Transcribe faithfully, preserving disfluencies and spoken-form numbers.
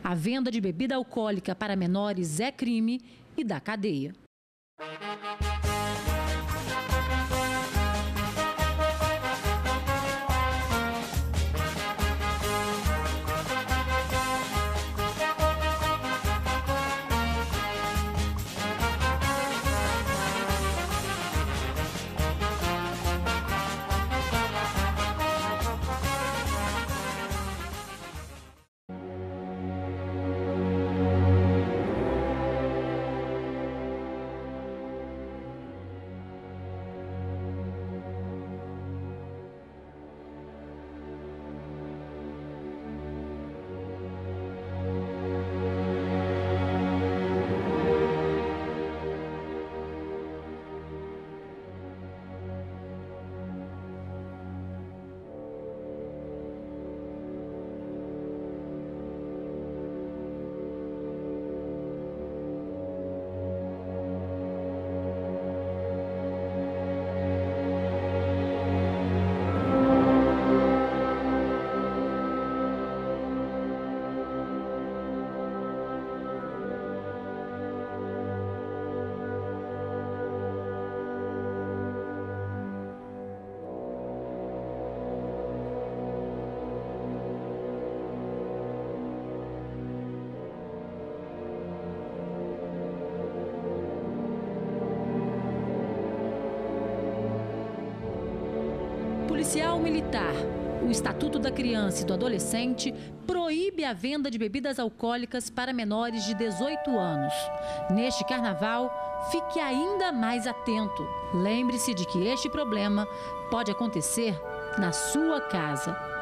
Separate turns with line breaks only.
A venda de bebida alcoólica para menores é crime e dá cadeia. Policial militar. O Estatuto da Criança e do Adolescente proíbe a venda de bebidas alcoólicas para menores de dezoito anos. Neste carnaval, fique ainda mais atento. Lembre-se de que este problema pode acontecer na sua casa.